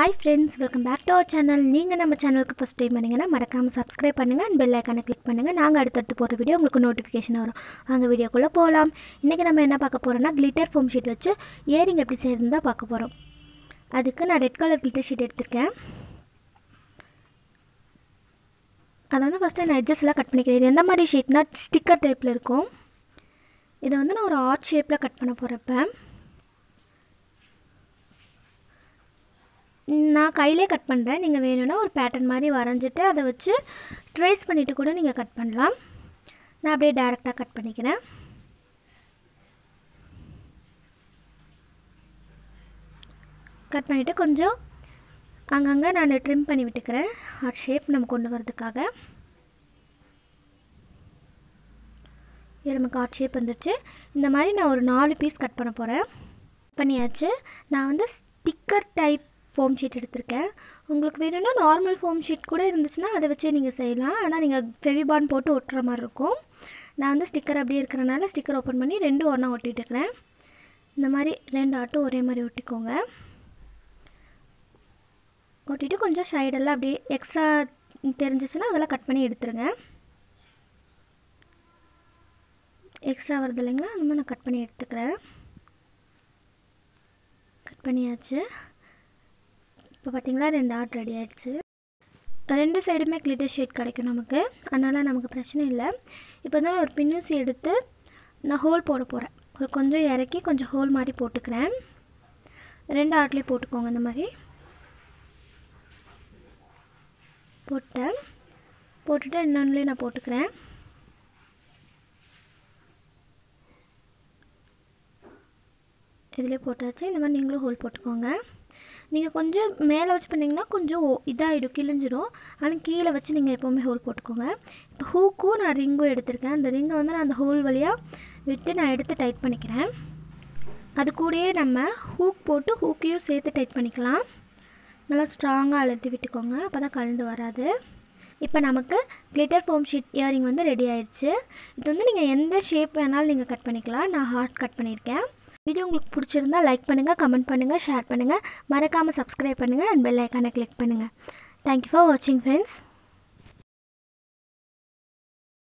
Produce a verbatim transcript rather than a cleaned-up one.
Hi friends, welcome back to our channel. நீங்க நம்ம சேனலுக்கு first time பண்ணீங்கன்னா மறக்காம subscribe பண்ணுங்க and bell icon click பண்ணுங்க. நாங்க அடுத்து போற வீடியோ உங்களுக்கு நோட்டிஃபிகேஷன் வரும். அந்த வீடியோக்குள்ள போலாம். இன்னைக்கு நம்ம என்ன பார்க்க போறோம்னா glitter foam sheet வச்சு earring எப்படி செய்யறதுன்னு தான் பார்க்க போறோம். அதுக்கு நான் red color glitter sheet எடுத்துர்க்கேன். அத வந்து first நான் edges எல்லாம் கட் பண்ணிக்கிறேன். இது எந்த மாதிரி ஷீட்னா ஸ்டிக்கர் டைப்ல இருக்கும். இத வந்து நான் ஒரு heart shapeல கட் பண்ண போறப்ப நான் கையிலே கட் பண்றேன். நீங்க வேணும்னா ஒரு பேட்டர்ன் மாதிரி வரைஞ்சிட்டு அத வச்சு ட்ரேஸ் பண்ணிட்டு கூட நீங்க கட் பண்ணலாம். நான் அப்படியே டைரக்ட்டா கட் பண்ணிக்கிறேன். கட் பண்ணிட்டு கொஞ்சம் அங்கங்க நான் ட்ரிம் பண்ணி விட்டுக்கிறேன். ஹார்ட் ஷேப் நம்ம கொண்டு வரதுக்காக. இது நமக்கு ஹார்ட் ஷேப் வந்துருச்சு. இந்த மாதிரி நான் ஒரு நாலு பீஸ் கட் பண்ண போறேன். பண்ணியாச்சு. நான் வந்து ஸ்டிக்கர் டைப் foam sheet எடுத்துர்க்கேன். உங்களுக்கு வேணும்னா நார்மல் foam sheet கூட இருந்துச்சுனா அத வச்சே நீங்க செய்யலாம். ஆனா நீங்க ஃபெவிபாண்ட் போட்டு ஒட்டற மாதிரி இருக்கும். நான் வந்து ஸ்டிக்கர் அப்படியே இருக்கறனால ஸ்டிக்கர் ஓபன் பண்ணி ரெண்டு ஒண்ணா ஒட்டிட்டேன். இந்த மாதிரி ரெண்டு ஆட்டும் ஒரே மாதிரி ஒட்டிக்கோங்க. ஒட்டிட்டு கொஞ்சம் சைடு எல்லாம் அப்படியே எக்ஸ்ட்ரா தெரிஞ்சிச்சுனா அதெல்லாம் கட் பண்ணி எடுத்துருங்க. எக்ஸ்ட்ரா வருது இல்லைங்களா? அதனால நான் கட் பண்ணி எடுத்துக்கிறேன். கட் பண்ணியாச்சு. இப்போ பாத்தீங்களா ரெண்டு ஆட் ரெடி ஆயிடுச்சு. ரெண்டு சைடுமே கிளிட்டர் ஷீட் கிடைக்கும் நமக்கு. அதனால நமக்கு பிரச்சனை இல்ல. இப்போ தான் ஒரு பின்னூசி எடுத்து நான் ஹோல் போட போறேன். ஒரு கொஞ்சம் இறக்கி கொஞ்சம் ஹோல் மாதிரி போட்டுக்கிறேன். ரெண்டு ஆட்லயே போட்டுக்கோங்க இந்த மாதிரி. போட்டேன். போட்டுட்டு இன்னொன்னுலயே நான் போட்டுக்கிறேன். இதுலயே போட்டாச்சு. இந்த மாதிரி நீங்களும் ஹோல் போட்டுக்கோங்க. நீங்க கொஞ்சம் மேல வச்சு பண்ணீங்கன்னா கொஞ்சம் இதாயிடும் கிழிஞ்சிரும். ஆனா கீழ வச்சு நீங்க எப்பவுமே ஹோல் போட்டுக்கோங்க. இப்போ ஹூக்கும் நான் ரிங்கும் எடுத்துர்க்கேன். அந்த ரிங்க வந்து நான் அந்த ஹோல் வழியா விட்டு நான் எடுத்து டைட் பண்ணிக்கிறேன். அது கூடயே நம்ம ஹூக் போட்டு ஹூக்கையும் சேர்த்து டைட் பண்ணிக்கலாம். நல்லா ஸ்ட்ராங்கா அழுத்தி விட்டுக்கோங்க. அப்பதான் கழண்டு வராது. இப்போ நமக்கு glitter foam sheet earring வந்து ரெடி ஆயிருச்சு. இது வந்து நீங்க எந்த ஷேப் வேணாலும் நீங்க கட் பண்ணிக்கலாம். நான் ஹார்ட் கட் பண்ணிருக்கேன். வீடியோ உங்களுக்கு பிடிச்சிருந்தா லைக் பண்ணுங்க, கமெண்ட் பண்ணுங்க, ஷேர் பண்ணுங்க. மறக்காம subscribe பண்ணுங்க and bell icon click பண்ணுங்க. Thank you for watching friends.